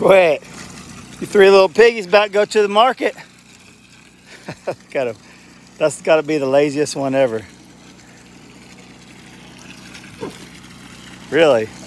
Quit. You three little piggies about to go to the market. That's got to be the laziest one ever. Really?